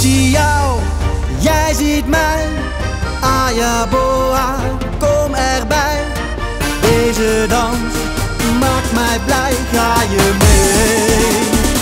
zie jou, jij ziet mij. Ayaboa, kom erbij. Deze dans maakt mij blij, ga je mee?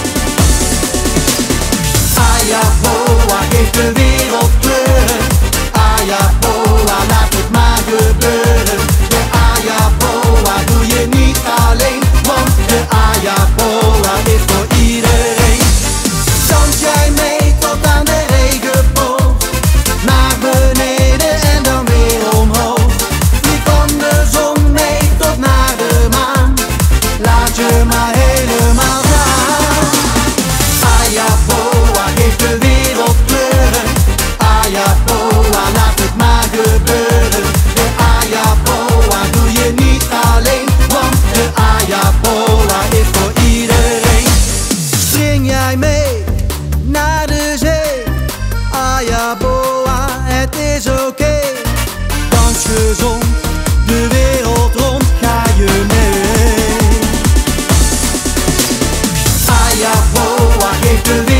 Ayaboa geeft de wereld kleuren. Ayaboa, laat het maar gebeuren. De Ayaboa doe je niet alleen, want de Ayaboa is voor iedereen. Dans jij mee tot aan de regenboog, naar beneden en dan weer omhoog. Vlieg van de zon mee tot naar de maan, laat je maar helemaal gaan. Ayaboa geeft de wereld kleuren. Ayaboa, laat het maar gebeuren. De Ayaboa doe je niet alleen, want de Ayaboa is voor iedereen. Spring jij mee naar de zee? Ayaboa, het is oké. Dans gezond, de wereld rond, ga je mee? Ayaboa geeft de wereld